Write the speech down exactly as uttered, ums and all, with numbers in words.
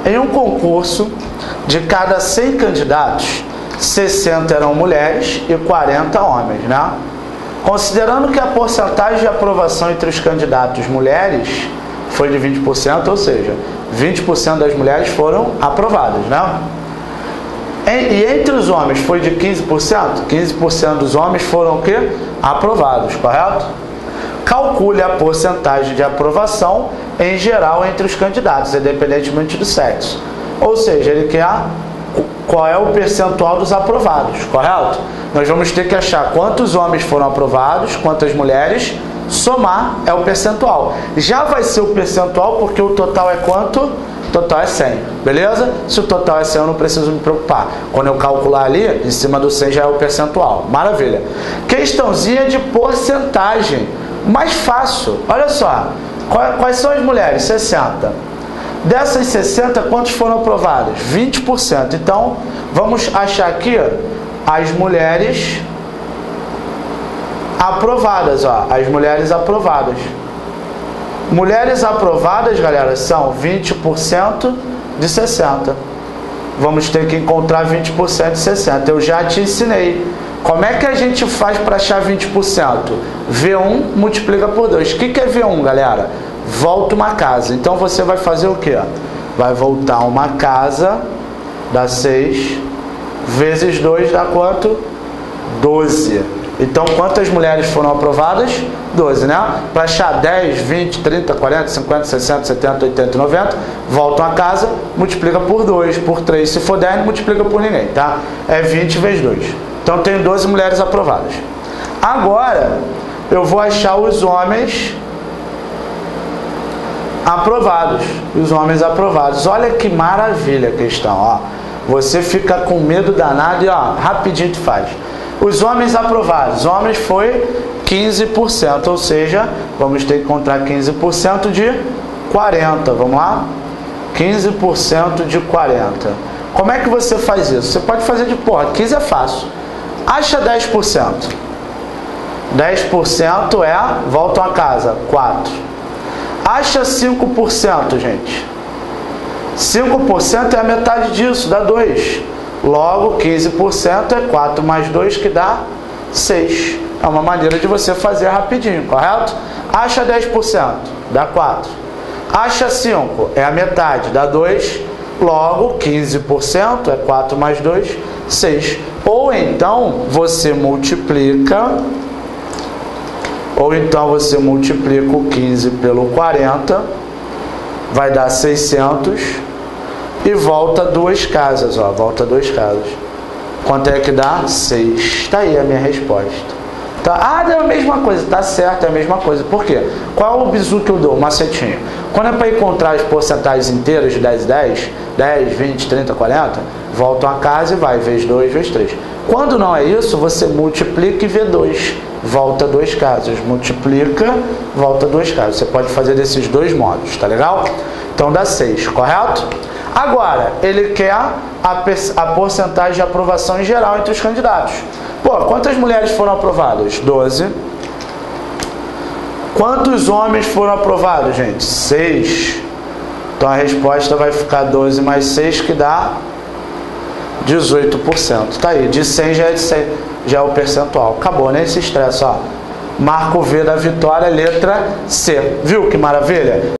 em um concurso, de cada cem candidatos, sessenta eram mulheres e quarenta homens, né? Considerando que a porcentagem de aprovação entre os candidatos mulheres foi de vinte por cento, ou seja, vinte por cento das mulheres foram aprovadas, né? E entre os homens foi de quinze por cento? quinze por cento dos homens foram o quê? Aprovados, correto? Calcule a porcentagem de aprovação em geral entre os candidatos, independentemente do sexo. Ou seja, ele quer qual é o percentual dos aprovados, correto? Nós vamos ter que achar quantos homens foram aprovados, quantas mulheres, somar é o percentual. Já vai ser o percentual porque o total é quanto? O total é cem, beleza? Se o total é cem, eu não preciso me preocupar. Quando eu calcular ali, em cima do cem já é o percentual. Maravilha. Questãozinha de porcentagem. Mais fácil. Olha só. Quais são as mulheres? sessenta. Dessas sessenta, quantos foram aprovadas? vinte por cento. Então, vamos achar aqui as mulheres aprovadas, ó. As mulheres aprovadas. Mulheres aprovadas, galera, são vinte por cento de sessenta. Vamos ter que encontrar vinte por cento de sessenta. Eu já te ensinei. Como é que a gente faz para achar vinte por cento? V um multiplica por dois. O que que é V um, galera? Volta uma casa. Então você vai fazer o quê? Vai voltar uma casa, dá seis, vezes dois dá quanto? doze. Então, quantas mulheres foram aprovadas? doze, né? Para achar dez, vinte, trinta, quarenta, cinquenta, sessenta, setenta, oitenta, noventa, volta uma casa, multiplica por dois, por três. Se for dez, não multiplica por ninguém, tá? É vinte vezes dois. Então, tem doze mulheres aprovadas. Agora, eu vou achar os homens aprovados. Os homens aprovados. Olha que maravilha a questão, ó. Você fica com medo danado e, ó, rapidinho tu faz. Os homens aprovados. Homens foi quinze por cento, ou seja, vamos ter que encontrar quinze por cento de quarenta. Vamos lá? quinze por cento de quarenta. Como é que você faz isso? Você pode fazer de porra. quinze é fácil. Acha dez por cento. dez por cento é, volta a casa, quatro. Acha cinco por cento, gente. cinco por cento é a metade disso, dá dois. Logo, quinze por cento é quatro mais dois, que dá seis. É uma maneira de você fazer rapidinho, correto? Acha dez por cento, dá quatro. Acha cinco, é a metade, dá dois. Logo, quinze por cento é quatro mais dois, seis. Ou então, você multiplica... Ou então, você multiplica o quinze pelo quarenta, vai dar seiscentos... E volta duas casas, ó. Volta duas casas. Quanto é que dá? seis. Está aí a minha resposta. Tá? Ah, é a mesma coisa. Tá certo, é a mesma coisa. Por quê? Qual é o bizu que eu dou? O macetinho. Quando é para encontrar as porcentagens inteiras de dez e dez, dez, vinte, trinta, quarenta, volta uma casa e vai. Vezes dois, vezes três. Quando não é isso, você multiplica e vê dois. Volta duas casas. Multiplica, volta duas casas. Você pode fazer desses dois modos, tá legal? Então dá seis, correto? Agora, ele quer a, a porcentagem de aprovação em geral entre os candidatos. Pô, quantas mulheres foram aprovadas? doze. Quantos homens foram aprovados, gente? seis. Então a resposta vai ficar doze mais seis, que dá dezoito por cento. Tá aí, de cem já é de cem, já é o percentual. Acabou, nem se estressa, ó. Marca o V da vitória, letra C. Viu que maravilha?